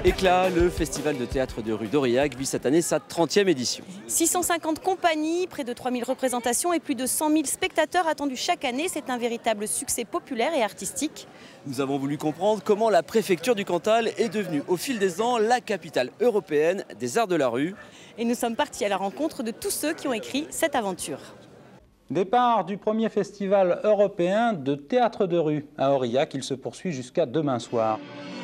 Éclat, le festival de théâtre de rue d'Aurillac vit cette année sa 30e édition. 650 compagnies, près de 3000 représentations et plus de 100 000 spectateurs attendus chaque année. C'est un véritable succès populaire et artistique. Nous avons voulu comprendre comment la préfecture du Cantal est devenue au fil des ans la capitale européenne des arts de la rue. Et nous sommes partis à la rencontre de tous ceux qui ont écrit cette aventure. Départ du premier festival européen de théâtre de rue à Aurillac. Il se poursuit jusqu'à demain soir.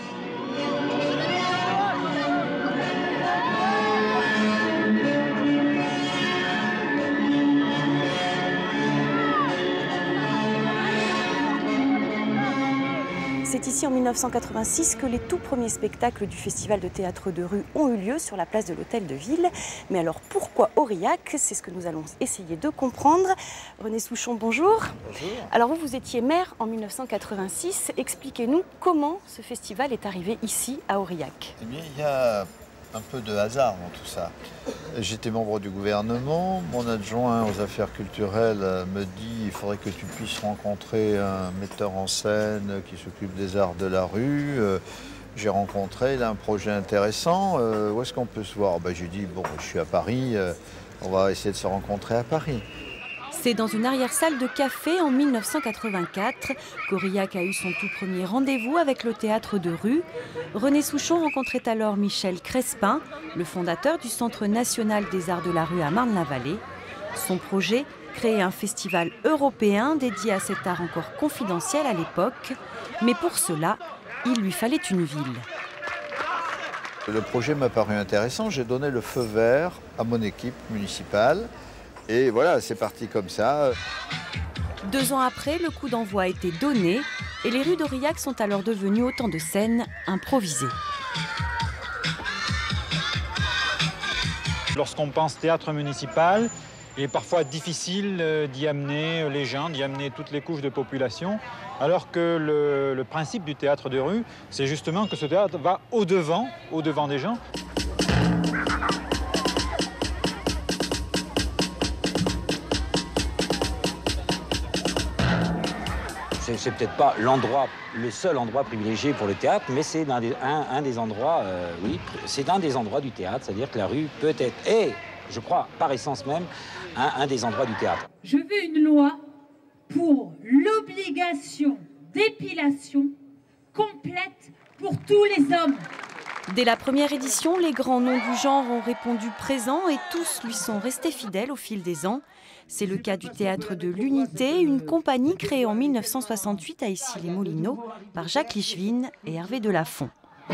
C'est ici en 1986 que les tout premiers spectacles du festival de théâtre de rue ont eu lieu sur la place de l'Hôtel de Ville. Mais alors pourquoi Aurillac? C'est ce que nous allons essayer de comprendre. René Souchon, bonjour. Bonjour. Alors vous étiez maire en 1986. Expliquez-nous comment ce festival est arrivé ici à Aurillac. Eh bien, il y a un peu de hasard dans tout ça. J'étais membre du gouvernement. Mon adjoint aux affaires culturelles me dit il faudrait que tu puisses rencontrer un metteur en scène qui s'occupe des arts de la rue. J'ai rencontré, il a un projet intéressant. Où est-ce qu'on peut se voir? J'ai dit bon, je suis à Paris, on va essayer de se rencontrer à Paris. C'est dans une arrière-salle de café en 1984 qu'Aurillac a eu son tout premier rendez-vous avec le théâtre de rue. René Souchon rencontrait alors Michel Crespin, le fondateur du Centre national des arts de la rue à Marne-la-Vallée. Son projet, créer un festival européen dédié à cet art encore confidentiel à l'époque. Mais pour cela, il lui fallait une ville. Le projet m'a paru intéressant. J'ai donné le feu vert à mon équipe municipale. Et voilà, c'est parti comme ça. 2 ans après, le coup d'envoi a été donné et les rues d'Aurillac sont alors devenues autant de scènes improvisées. Lorsqu'on pense théâtre municipal, il est parfois difficile d'y amener les gens, d'y amener toutes les couches de population, alors que le principe du théâtre de rue, c'est justement que ce théâtre va au-devant des gens. C'est peut-être pas le seul endroit privilégié pour le théâtre, mais c'est un des endroits, oui, c'est un des endroits du théâtre, c'est-à-dire que la rue peut être, et je crois par essence même, un des endroits du théâtre. Je veux une loi pour l'obligation d'épilation complète pour tous les hommes. Dès la première édition, les grands noms du genre ont répondu présents et tous lui sont restés fidèles au fil des ans. C'est le cas du Théâtre de l'Unité, une compagnie créée en 1968 à Issy-les-Moulineaux par Jacques Lichvin et Hervé Delafont.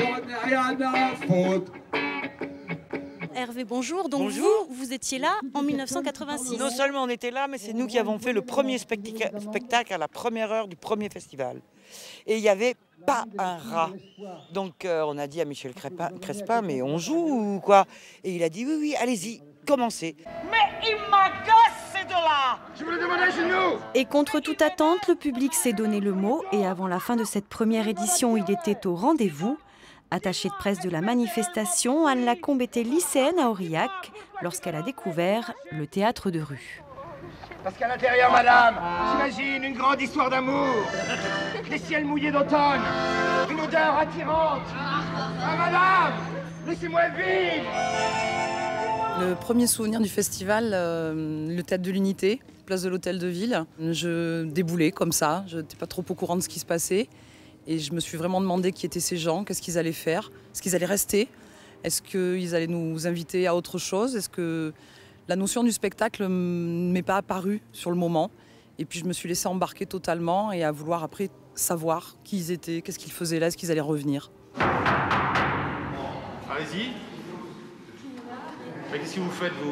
Hervé, bonjour. Donc bonjour. vous étiez là en 1986. Non seulement on était là, mais c'est nous qui avons fait le premier spectacle à la première heure du premier festival. Et il n'y avait pas un rat. Donc on a dit à Michel Crespin, mais on joue ou quoi? Et il a dit oui, allez-y, commencez. Mais il m'agace ces deux-là! Je voulais demander à genoux! Et contre toute attente, le public s'est donné le mot. Et avant la fin de cette première édition, il était au rendez-vous. Attachée de presse de la manifestation, Anne Lacombe était lycéenne à Aurillac lorsqu'elle a découvert le théâtre de rue. Parce qu'à l'intérieur, madame, j'imagine une grande histoire d'amour, des ciels mouillés d'automne, une odeur attirante. Ah, madame, laissez-moi vivre! Le premier souvenir du festival, le Théâtre de l'Unité, place de l'Hôtel de Ville. Je déboulais comme ça, je n'étais pas trop au courant de ce qui se passait. Et je me suis vraiment demandé qui étaient ces gens, qu'est-ce qu'ils allaient faire, est-ce qu'ils allaient rester, est-ce qu'ils allaient nous inviter à autre chose, est-ce que la notion du spectacle ne m'est pas apparue sur le moment. Et puis je me suis laissée embarquer totalement et à vouloir après savoir qui ils étaient, qu'est-ce qu'ils faisaient là, est-ce qu'ils allaient revenir. Allez-y. Mais qu'est-ce que vous faites, vous?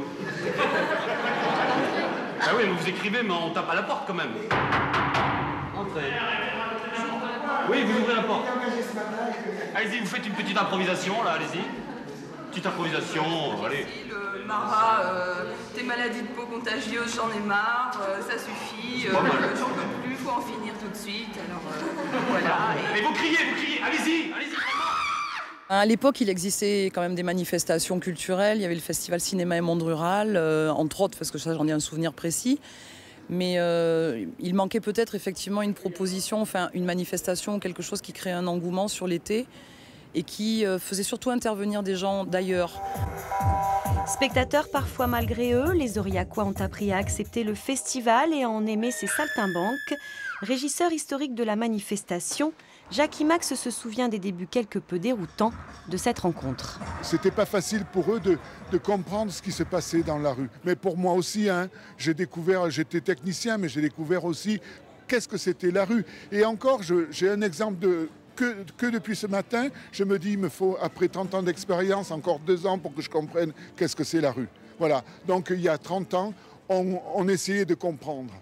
Ah oui, vous écrivez, mais on tape à la porte quand même. Entrez. Oui, vous ouvrez la porte. Allez-y, vous faites une petite improvisation, là, allez-y. Petite improvisation, allez. Le Marat, tes maladies de peau contagieuses, j'en ai marre, ça suffit, j'en peux plus, faut en finir tout de suite, alors voilà. Mais vous criez, allez-y, allez-y. À l'époque, il existait quand même des manifestations culturelles, il y avait le festival Cinéma et Monde Rural, entre autres, parce que ça, j'en ai un souvenir précis. Mais il manquait peut-être effectivement une proposition, enfin une manifestation, quelque chose qui crée un engouement sur l'été. et qui faisait surtout intervenir des gens d'ailleurs. Spectateurs parfois malgré eux, les Aurillacois ont appris à accepter le festival et à en aimer ses saltimbanques. Régisseur historique de la manifestation, Jacques Imax se souvient des débuts quelque peu déroutants de cette rencontre. C'était pas facile pour eux de comprendre ce qui se passait dans la rue. Mais pour moi aussi, hein, j'étais technicien, mais j'ai découvert aussi qu'est-ce que c'était la rue. Et encore, j'ai un exemple que depuis ce matin, je me dis, il me faut, après 30 ans d'expérience, encore 2 ans pour que je comprenne qu'est-ce que c'est la rue. Voilà, donc il y a 30 ans, on essayait de comprendre.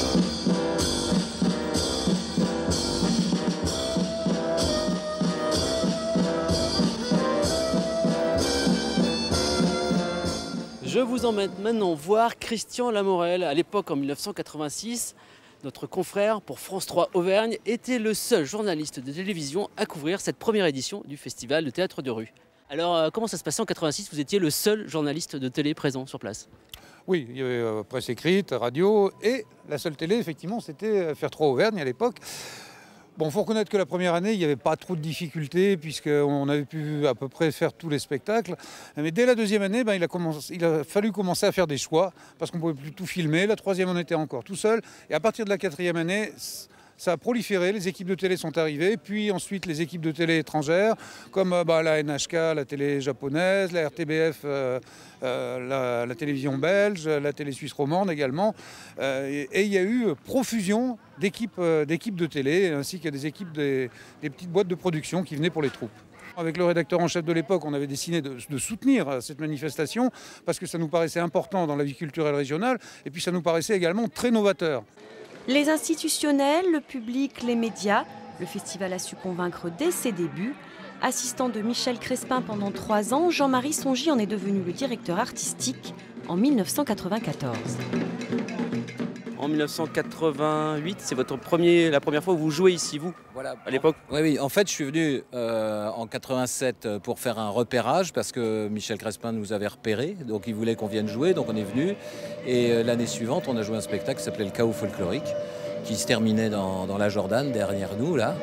Je vous emmène maintenant voir Christian Lamorel. À l'époque, en 1986, notre confrère pour France 3 Auvergne était le seul journaliste de télévision à couvrir cette première édition du festival de théâtre de rue. Alors, comment ça se passait en 86? Vous étiez le seul journaliste de télé présent sur place? Oui, il y avait presse écrite, radio, et la seule télé, effectivement, c'était FR3 Auvergne à l'époque. Bon, il faut reconnaître que la première année, il n'y avait pas trop de difficultés puisqu'on avait pu à peu près faire tous les spectacles. Mais dès la deuxième année, il a fallu commencer à faire des choix parce qu'on ne pouvait plus tout filmer. La troisième, on était encore tout seul. Et à partir de la quatrième année, ça a proliféré. Les équipes de télé sont arrivées. Puis ensuite, les équipes de télé étrangères comme la NHK, la télé japonaise, la RTBF, la télévision belge, la télé suisse romande également. Et il y a eu profusion d'équipes de télé, ainsi que des équipes des petites boîtes de production qui venaient pour les troupes. Avec le rédacteur en chef de l'époque, on avait décidé de soutenir cette manifestation parce que ça nous paraissait important dans la vie culturelle régionale et puis ça nous paraissait également très novateur. Les institutionnels, le public, les médias, le festival a su convaincre dès ses débuts. Assistant de Michel Crespin pendant 3 ans, Jean-Marie Songy en est devenu le directeur artistique en 1994. En 1988, c'est la première fois où vous jouez ici, vous, voilà, à l'époque? Oui, en fait, je suis venu en 87 pour faire un repérage parce que Michel Crespin nous avait repérés, donc il voulait qu'on vienne jouer, donc on est venu. Et l'année suivante, on a joué un spectacle qui s'appelait Le Chaos folklorique, qui se terminait dans la Jordan, derrière nous, là.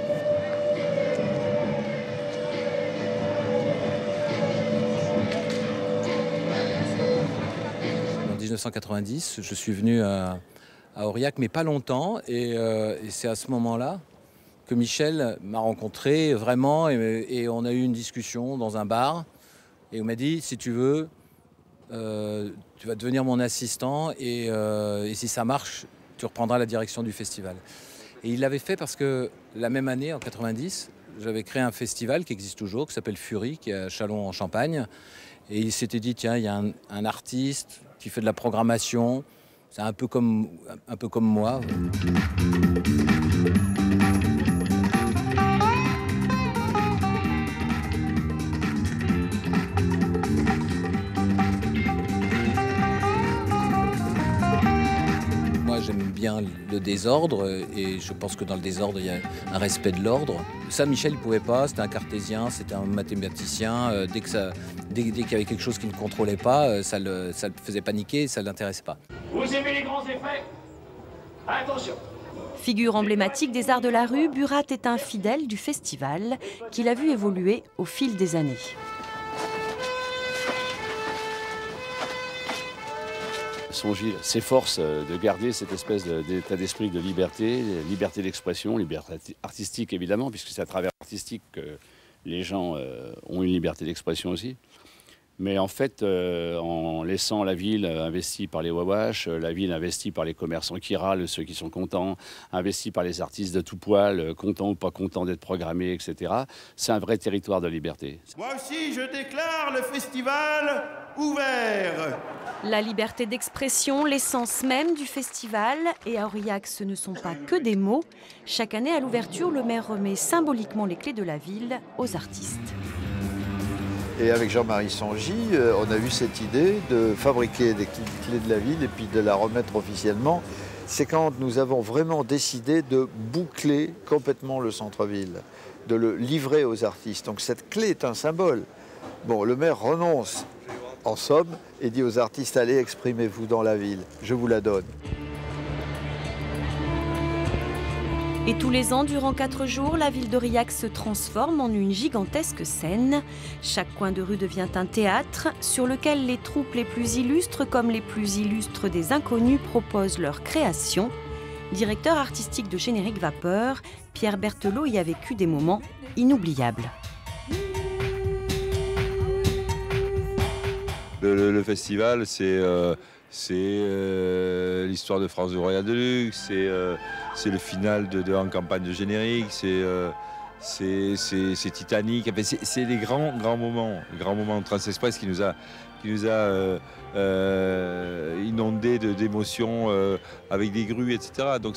En 1990, je suis venu à Aurillac, mais pas longtemps, et c'est à ce moment-là que Michel m'a rencontré vraiment, et on a eu une discussion dans un bar, et on m'a dit, si tu veux, tu vas devenir mon assistant, et si ça marche, tu reprendras la direction du festival. Et il l'avait fait parce que la même année, en 90, j'avais créé un festival qui existe toujours, qui s'appelle Fury, qui est à Châlons en Champagne, et il s'était dit, tiens, il y a un artiste qui fait de la programmation. C'est un peu comme moi. Moi, j'aime bien le désordre et je pense que dans le désordre, il y a un respect de l'ordre. Ça, Michel ne pouvait pas, c'était un cartésien, c'était un mathématicien. Dès qu'il y avait quelque chose qu'il ne contrôlait pas, ça le faisait paniquer, ça ne l'intéressait pas. Vous aimez les grands effets? Attention! Figure emblématique des arts de la rue, Burat est un fidèle du festival qu'il a vu évoluer au fil des années. Songy s'efforce de garder cette espèce d'état d'esprit de liberté d'expression, liberté artistique évidemment, puisque c'est à travers l'artistique que les gens ont une liberté d'expression aussi. Mais en fait, en laissant la ville investie par les Wawash, la ville investie par les commerçants qui râlent, ceux qui sont contents, investie par les artistes de tout poil, contents ou pas contents d'être programmés, etc., c'est un vrai territoire de liberté. Moi aussi, je déclare le festival ouvert. La liberté d'expression, l'essence même du festival. Et à Aurillac, ce ne sont pas que des mots. Chaque année, à l'ouverture, le maire remet symboliquement les clés de la ville aux artistes. Et avec Jean-Marie Songy, on a eu cette idée de fabriquer des clés de la ville et puis de la remettre officiellement. C'est quand nous avons vraiment décidé de boucler complètement le centre-ville, de le livrer aux artistes. Donc cette clé est un symbole. Bon, le maire renonce en somme et dit aux artistes, allez, exprimez-vous dans la ville, je vous la donne. Et tous les ans, durant 4 jours, la ville d'Aurillac se transforme en une gigantesque scène. Chaque coin de rue devient un théâtre sur lequel les troupes les plus illustres comme les plus illustres des inconnus proposent leurs créations. Directeur artistique de Générique Vapeur, Pierre Berthelot y a vécu des moments inoubliables. Le festival, c'est l'histoire de France de Royal Deluxe, c'est le final de En campagne de Générique, c'est Titanic. Enfin, c'est les grands moments de Transexpress qui nous a inondés d'émotions avec des grues, etc. Donc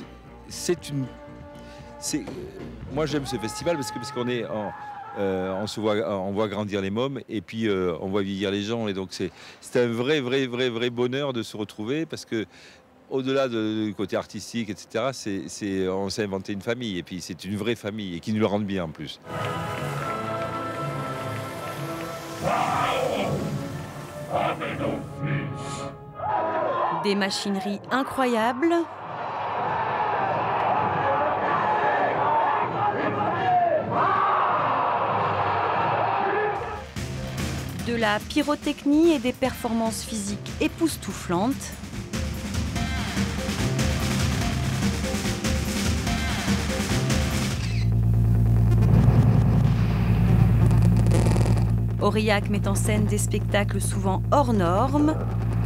moi j'aime ce festival parce qu'on est on voit grandir les mômes et puis on voit vieillir les gens, et donc c'est un vrai bonheur de se retrouver, parce que au-delà du côté artistique, etc., on s'est inventé une famille, et puis c'est une vraie famille et qui nous le rend bien en plus. Des machineries incroyables. De la pyrotechnie et des performances physiques époustouflantes. Aurillac met en scène des spectacles souvent hors normes.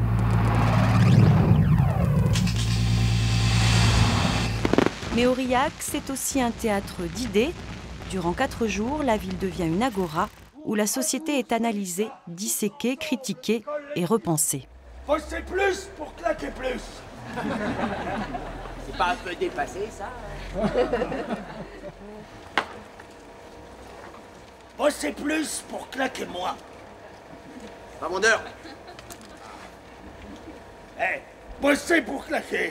Mais Aurillac, c'est aussi un théâtre d'idées. Durant 4 jours, la ville devient une agora où la société est analysée, disséquée, critiquée et repensée. Bosser plus pour claquer plus. C'est pas un peu dépassé, ça? Bosser plus pour claquer moins. Pas mon heure. Eh, bosser pour claquer.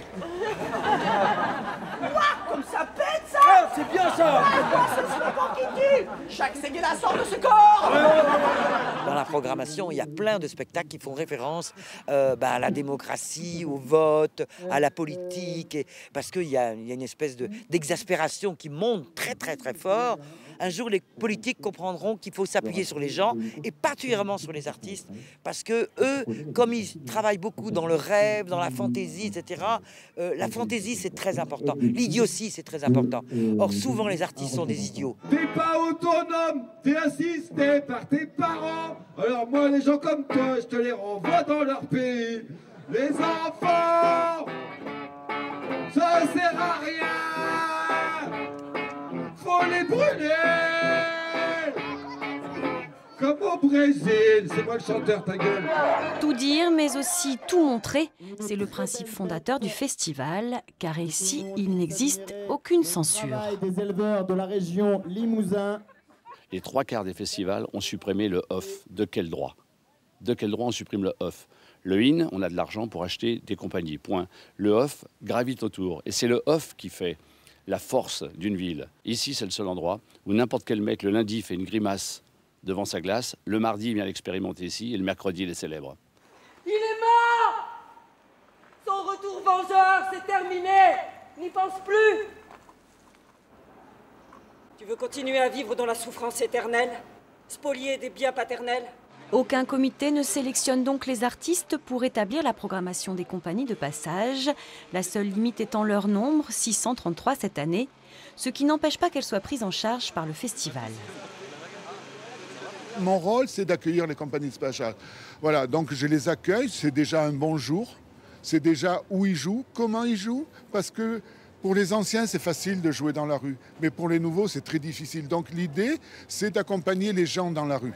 Quoi? Comme ça pète, ça? Ah, c'est bien ça. C'est le slogan qui tue. Chaque séguéla sort de ce corps. Dans la programmation, il y a plein de spectacles qui font référence à la démocratie, au vote, à la politique, parce qu'il y a une espèce d'exaspération qui monte très fort. Un jour, les politiques comprendront qu'il faut s'appuyer sur les gens, et particulièrement sur les artistes, parce que eux, comme ils travaillent beaucoup dans le rêve, dans la fantaisie, etc., la fantaisie, c'est très important. L'idiotie, c'est très important. Or, souvent, les artistes sont des idiots. T'es pas autonome, t'es assisté par tes parents. Alors moi, les gens comme toi, je te les renvoie dans leur pays. Les enfants, ça sert à rien. Faut les brûler. Comme au Brésil, c'est moi le chanteur, ta gueule. Tout dire, mais aussi tout montrer, c'est le principe fondateur du festival, car ici, il n'existe aucune censure. Des éleveurs de la région Limousin. Les 3/4 des festivals ont supprimé le off. De quel droit? De quel droit on supprime le off? Le in, on a de l'argent pour acheter des compagnies, point. Le off gravite autour, et c'est le off qui fait la force d'une ville. Ici, c'est le seul endroit où n'importe quel mec, le lundi, fait une grimace devant sa glace, le mardi, il vient l'expérimenter ici, et le mercredi, il est célèbre. Il est mort! Son retour vengeur, c'est terminé! N'y pense plus! Tu veux continuer à vivre dans la souffrance éternelle? Spolier des biens paternels? Aucun comité ne sélectionne donc les artistes pour établir la programmation des compagnies de passage, la seule limite étant leur nombre, 633 cette année, ce qui n'empêche pas qu'elles soient prises en charge par le festival. Mon rôle, c'est d'accueillir les compagnies de passage. Voilà, donc je les accueille, c'est déjà un bonjour, c'est déjà où ils jouent, comment ils jouent, parce que pour les anciens, c'est facile de jouer dans la rue, mais pour les nouveaux, c'est très difficile. Donc l'idée, c'est d'accompagner les gens dans la rue.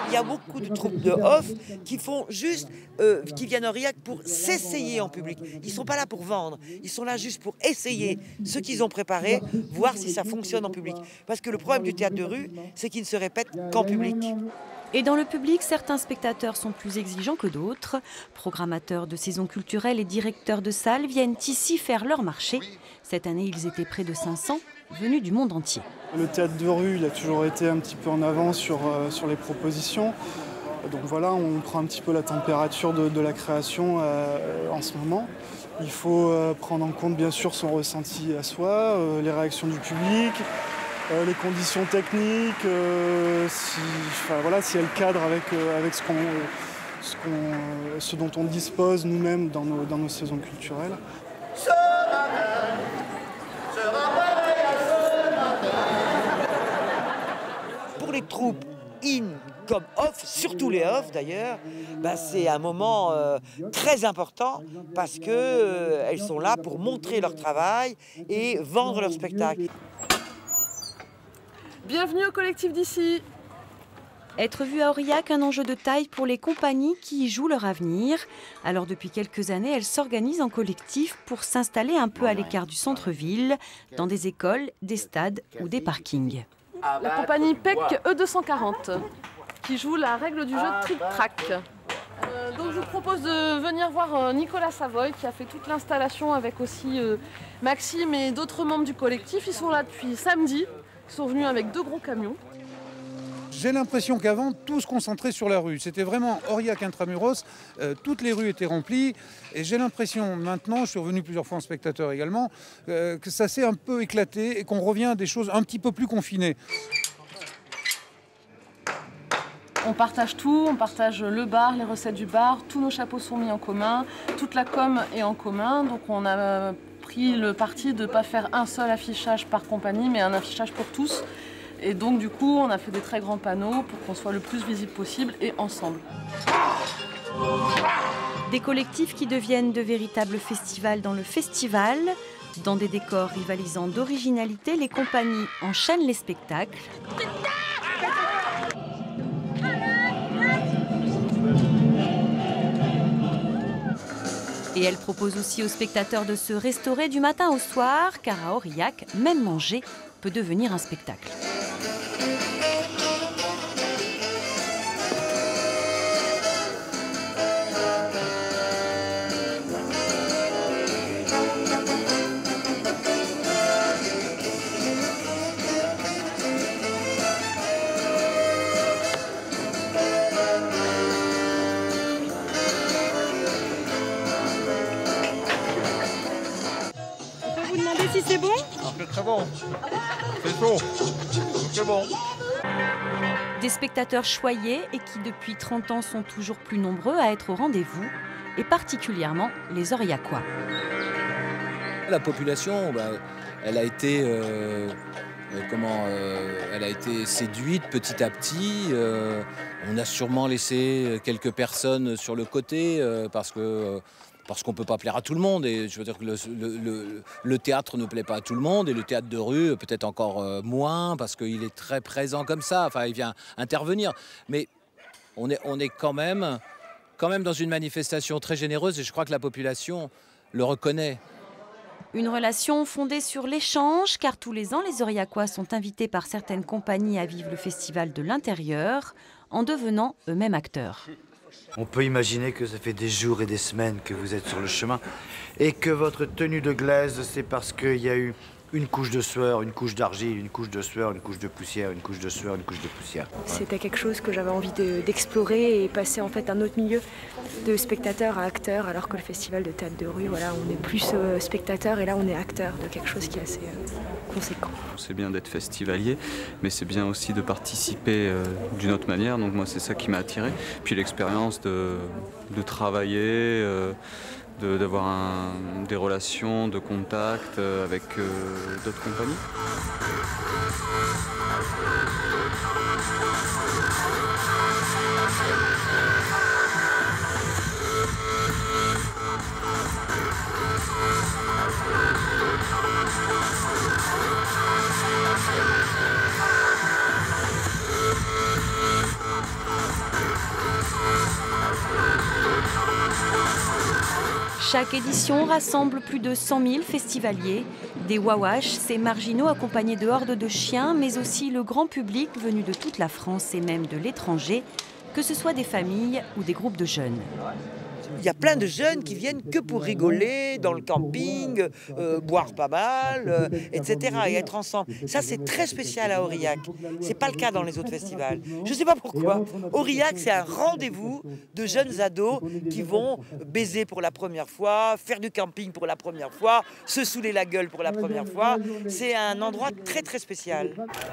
il y a beaucoup de troupes de off qui font juste, qui viennent à Aurillac pour s'essayer en public. Ils ne sont pas là pour vendre, ils sont là juste pour essayer ce qu'ils ont préparé, voir si ça fonctionne en public. Parce que le problème du théâtre de rue, c'est qu'il ne se répète qu'en public. Et dans le public, certains spectateurs sont plus exigeants que d'autres. Programmateurs de saisons culturelles et directeurs de salles viennent ici faire leur marché. Cette année, ils étaient près de 500, venus du monde entier. Le théâtre de rue, il a toujours été un petit peu en avance sur les propositions. Donc voilà, on prend un petit peu la température de la création en ce moment. Il faut prendre en compte bien sûr son ressenti à soi, les réactions du public, les conditions techniques, si elles cadrent avec ce dont on dispose nous-mêmes dans nos saisons culturelles. Pour les troupes in comme off, surtout les off d'ailleurs, c'est un moment très important parce qu'elles sont là pour montrer leur travail et vendre leur spectacle. Bienvenue au collectif d'ici. Être vu à Aurillac, un enjeu de taille pour les compagnies qui y jouent leur avenir. Alors depuis quelques années, elles s'organisent en collectif pour s'installer un peu à l'écart du centre-ville, dans des écoles, des stades ou des parkings. La compagnie PEC E240 qui joue la règle du jeu trick-track. Donc je vous propose de venir voir Nicolas Savoy qui a fait toute l'installation avec aussi Maxime et d'autres membres du collectif. Ils sont là depuis samedi. Ils sont venus avec 2 gros camions. J'ai l'impression qu'avant, tout se concentrait sur la rue. C'était vraiment Aurillac intramuros, toutes les rues étaient remplies. Et j'ai l'impression maintenant, je suis revenu plusieurs fois en spectateur également, que ça s'est un peu éclaté et qu'on revient à des choses un petit peu plus confinées. On partage tout, on partage le bar, les recettes du bar, tous nos chapeaux sont mis en commun, toute la com est en commun. Donc on a pris le parti de ne pas faire un seul affichage par compagnie, mais un affichage pour tous. Et donc du coup, on a fait des très grands panneaux pour qu'on soit le plus visible possible et ensemble. Des collectifs qui deviennent de véritables festivals dans le festival. Dans des décors rivalisant d'originalité, les compagnies enchaînent les spectacles. Et elle propose aussi aux spectateurs de se restaurer du matin au soir, car à Aurillac, même manger peut devenir un spectacle. Si c'est bon? C'est très bon. C'est chaud. C'est bon. Des spectateurs choyés et qui depuis 30 ans sont toujours plus nombreux à être au rendez-vous, et particulièrement les Aurillacois. La population, elle a été, elle a été séduite petit à petit. On a sûrement laissé quelques personnes sur le côté parce qu'on ne peut pas plaire à tout le monde. Et je veux dire que le théâtre ne plaît pas à tout le monde. Et le théâtre de rue, peut-être encore moins, parce qu'il est très présent comme ça. Enfin, il vient intervenir. Mais on est quand même dans une manifestation très généreuse. Et je crois que la population le reconnaît. Une relation fondée sur l'échange, car tous les ans, les Aurillacois sont invités par certaines compagnies à vivre le festival de l'intérieur, en devenant eux-mêmes acteurs. On peut imaginer que ça fait des jours et des semaines que vous êtes sur le chemin et que votre tenue de glaise, c'est parce qu'il y a eu une couche de sueur, une couche d'argile, une couche de sueur, une couche de poussière, une couche de sueur, une couche de poussière. C'était quelque chose que j'avais envie d'explorer et passer en fait un autre milieu de spectateur à acteur, alors que le festival de théâtre de rue, voilà, on est plus spectateur et là on est acteur de quelque chose qui est assez conséquent. C'est bien d'être festivalier, mais c'est bien aussi de participer d'une autre manière, donc moi c'est ça qui m'a attiré. Puis l'expérience de travailler, d'avoir des relations, de contact avec d'autres compagnies. Chaque édition rassemble plus de 100 000 festivaliers, des wawash, ces marginaux accompagnés de hordes de chiens, mais aussi le grand public venu de toute la France et même de l'étranger, que ce soit des familles ou des groupes de jeunes. Il y a plein de jeunes qui viennent que pour rigoler dans le camping, boire pas mal, etc. et être ensemble. Ça, c'est très spécial à Aurillac. C'est pas le cas dans les autres festivals. Je sais pas pourquoi. Aurillac, c'est un rendez-vous de jeunes ados qui vont baiser pour la première fois, faire du camping pour la première fois, se saouler la gueule pour la première fois. C'est un endroit très très spécial.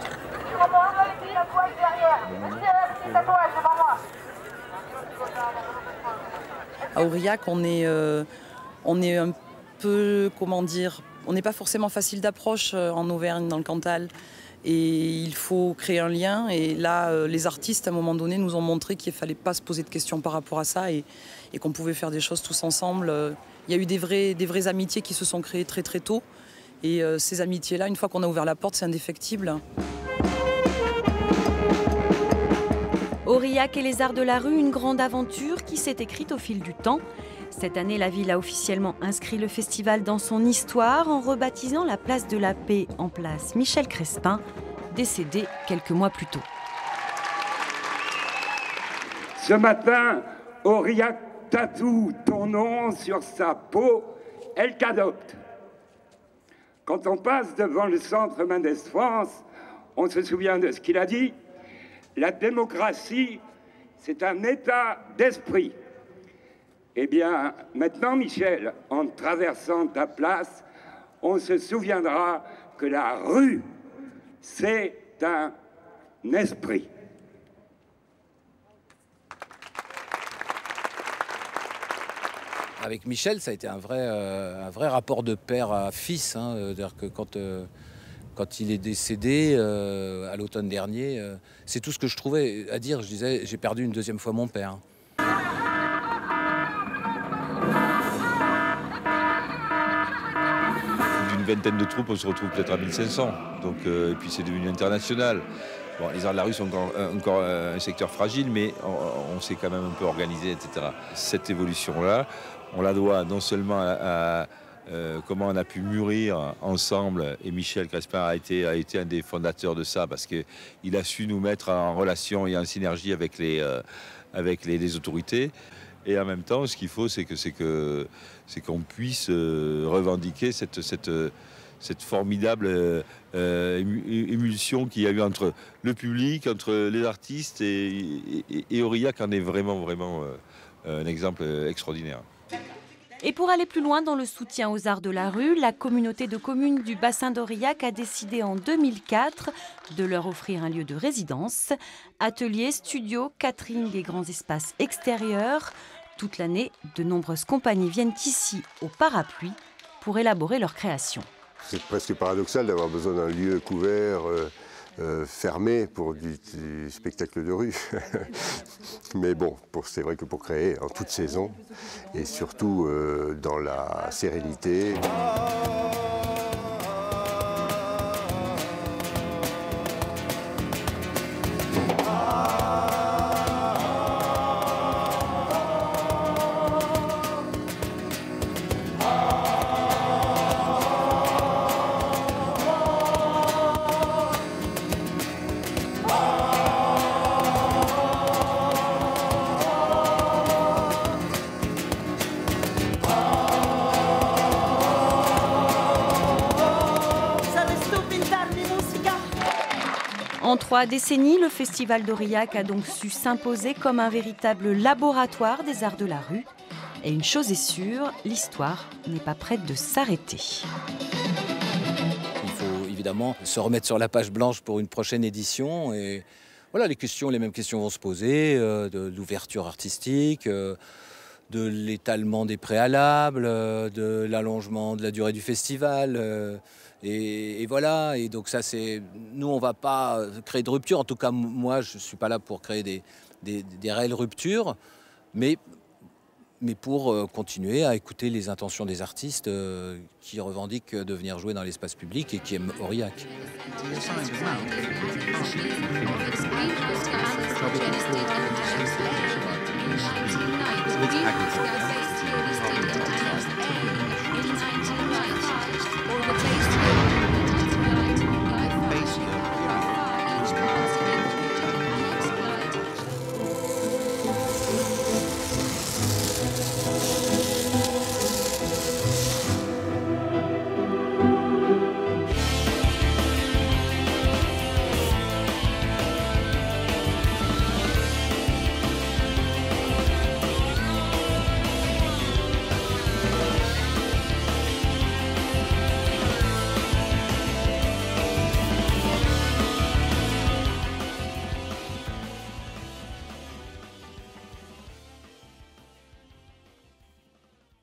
À Aurillac, on est un peu, comment dire, on n'est pas forcément facile d'approche en Auvergne, dans le Cantal. Et il faut créer un lien. Et là, les artistes, à un moment donné, nous ont montré qu'il ne fallait pas se poser de questions par rapport à ça et qu'on pouvait faire des choses tous ensemble. Il y a eu des vraies amitiés qui se sont créées très très tôt. Et ces amitiés-là, une fois qu'on a ouvert la porte, c'est indéfectible. Aurillac et les Arts de la rue, une grande aventure qui s'est écrite au fil du temps. Cette année, la ville a officiellement inscrit le festival dans son histoire en rebaptisant la place de la Paix en place Michel Crespin, décédé quelques mois plus tôt. Ce matin, Aurillac tatoue ton nom sur sa peau, elle t'adopte. Quand on passe devant le centre Mendès France, on se souvient de ce qu'il a dit. La démocratie, c'est un état d'esprit. Eh bien, maintenant, Michel, en traversant ta place, on se souviendra que la rue, c'est un esprit. Avec Michel, ça a été un vrai rapport de père à fils. C'est-à-dire que quand il est décédé à l'automne dernier, c'est tout ce que je trouvais à dire. Je disais, j'ai perdu une deuxième fois mon père. D'une vingtaine de troupes, on se retrouve peut-être à 1500. Donc, et puis c'est devenu international. Bon, les Arts de la rue sont encore un secteur fragile, mais on s'est quand même un peu organisé, etc. Cette évolution-là, on la doit non seulement à comment on a pu mûrir ensemble, et Michel Crespin a été un des fondateurs de ça, parce qu'il a su nous mettre en relation et en synergie avec les autorités. Et en même temps, ce qu'il faut, c'est qu'on puisse revendiquer cette formidable émulsion qu'il y a eu entre le public, entre les artistes, et Aurillac en est vraiment un exemple extraordinaire. Et pour aller plus loin dans le soutien aux Arts de la rue, la communauté de communes du bassin d'Aurillac a décidé en 2004 de leur offrir un lieu de résidence. Ateliers, studios, catering et grands espaces extérieurs. Toute l'année, de nombreuses compagnies viennent ici au parapluie pour élaborer leurs créations. C'est presque paradoxal d'avoir besoin d'un lieu couvert, fermé pour du spectacle de rue. Mais bon, c'est vrai que pour créer en toute saison et surtout dans la sérénité. En 3 décennies, le Festival d'Aurillac a donc su s'imposer comme un véritable laboratoire des arts de la rue. Et une chose est sûre, l'histoire n'est pas prête de s'arrêter. Il faut évidemment se remettre sur la page blanche pour une prochaine édition. Et voilà, les mêmes questions vont se poser, de l'ouverture artistique, de l'étalement des préalables, de l'allongement de la durée du festival. Et voilà, et donc ça c'est... Nous on ne va pas créer de rupture, en tout cas moi je ne suis pas là pour créer des réelles ruptures, mais pour continuer à écouter les intentions des artistes qui revendiquent de venir jouer dans l'espace public et qui aiment Aurillac. Aggregate.